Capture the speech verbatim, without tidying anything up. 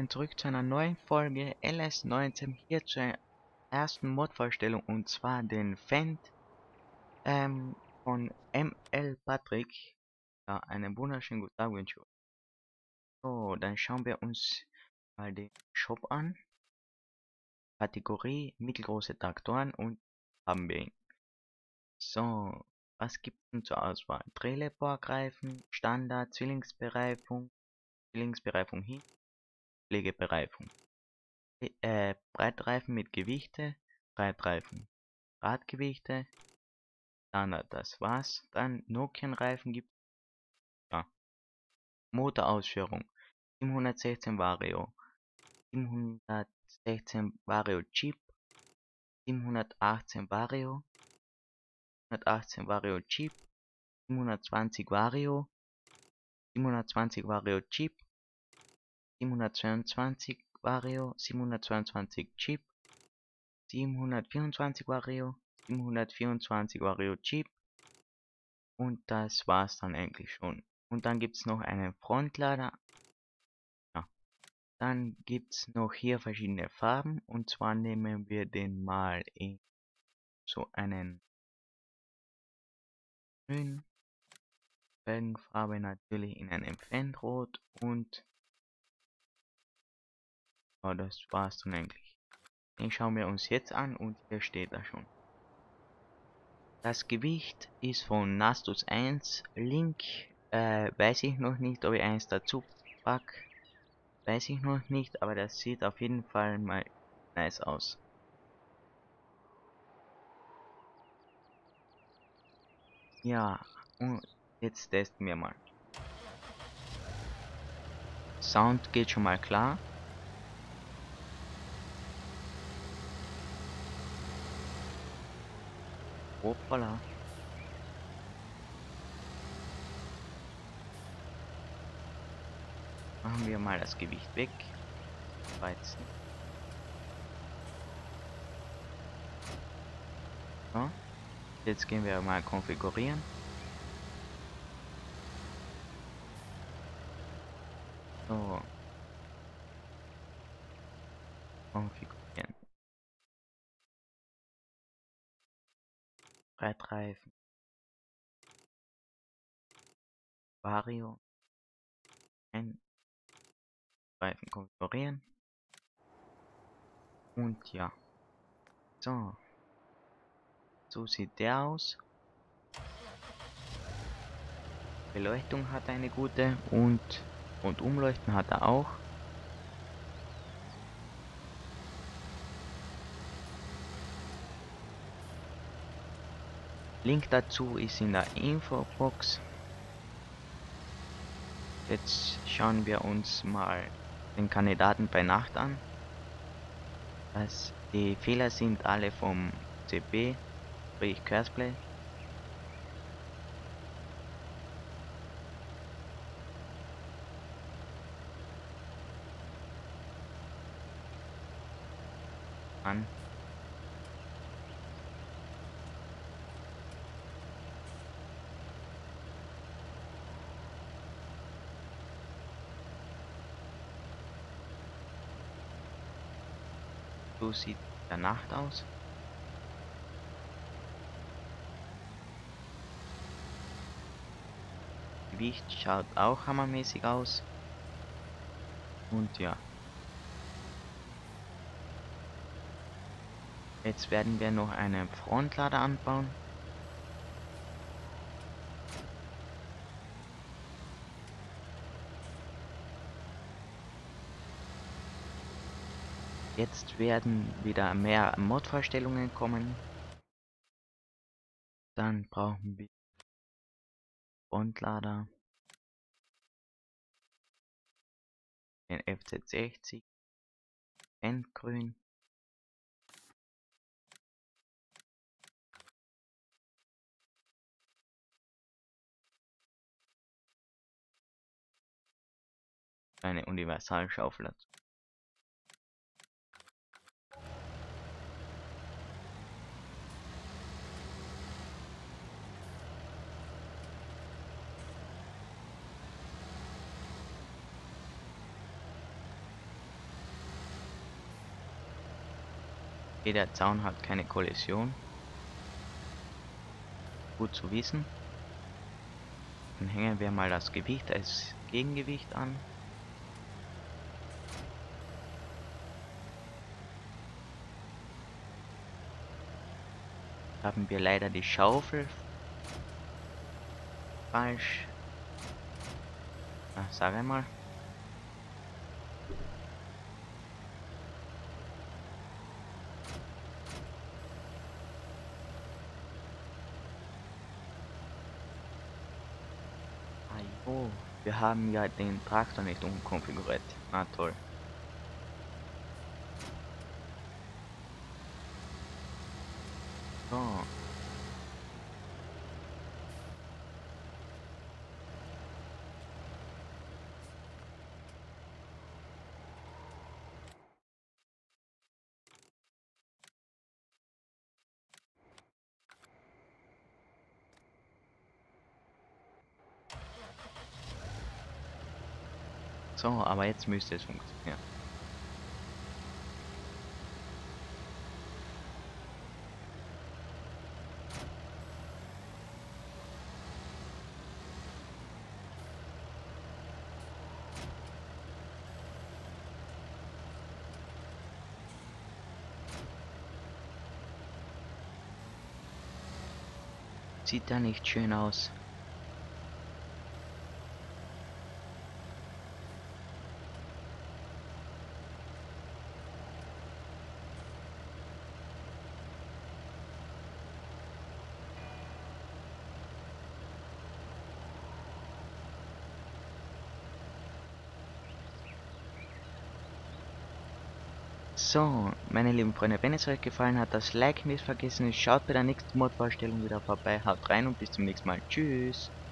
willkommen zurück zu einer neuen Folge L S neunzehn, hier zur ersten Mod-Vorstellung, und zwar den Fendt ähm, von M L Patrick. Ja, einen wunderschönen guten Tag wünsche ich euch. So, dann schauen wir uns mal den Shop an. Kategorie mittelgroße Traktoren, und haben wir ihn. So, was gibt es denn zur Auswahl? Drehleborgreifen, Standard, Zwillingsbereifung, Zwillingsbereifung hin, Pflegebereifung. Äh, Breitreifen mit Gewichte, Breitreifen, Radgewichte, Standard, das war's. Dann Nokian-Reifen gibt ja. Motorausführung, siebenhundertsechzehn Vario, siebenhundertsechzehn Vario Jeep, siebenhundertachtzehn Vario, siebenhundertachtzehn Vario Jeep, siebenhundertzwanzig Vario, siebenhundertzwanzig Vario Jeep, siebenhundertzweiundzwanzig Vario, siebenhundertzweiundzwanzig Jeep, siebenhundertvierundzwanzig Vario, siebenhundertvierundzwanzig Vario Jeep, und das war's dann eigentlich schon. Und dann gibt es noch einen Frontlader. Ja. Dann gibt es noch hier verschiedene Farben, und zwar nehmen wir den mal in so einen grün, Felgenfarbe natürlich in einem Fendrot, und ja, das war's dann eigentlich. Den schauen wir uns jetzt an, und hier steht er schon. Das Gewicht ist von Nastus eins, Link, äh, weiß ich noch nicht, ob ich eins dazu pack, weiß ich noch nicht, aber das sieht auf jeden Fall mal nice aus. Ja, und jetzt testen wir mal. Sound geht schon mal klar. Hoppala. Machen wir mal das Gewicht weg. Weizen. So. Jetzt gehen wir mal konfigurieren. So. Konfigurieren. Breitreifen. Vario. Ein Reifen konfigurieren. Und ja. So. So sieht der aus. Beleuchtung hat eine gute, und, und Umleuchten hat er auch. Link dazu ist in der Infobox. Jetzt schauen wir uns mal den Kandidaten bei Nacht an. Das, die Fehler sind alle vom C P, sprich Curseplay. An. So sieht der Nacht aus. Gewicht schaut auch hammermäßig aus. Und ja. Jetzt werden wir noch einen Frontlader anbauen. Jetzt werden wieder mehr Mod-Vorstellungen kommen. Dann brauchen wir Frontlader, den F Z sechzig, Endgrün, eine Universalschaufel. Okay, der Zaun hat keine Kollision. Gut zu wissen. Dann hängen wir mal das Gewicht als Gegengewicht an. Haben wir leider die Schaufel falsch. Na, sag einmal. Ah, jo. Wir haben ja den Traktor nicht umkonfiguriert. Na toll. So. So, aber jetzt müsste es funktionieren. Sieht da nicht schön aus? So, meine lieben Freunde, wenn es euch gefallen hat, das Like nicht vergessen. Schaut bei der nächsten Mod-Vorstellung wieder vorbei. Haut rein und bis zum nächsten Mal. Tschüss.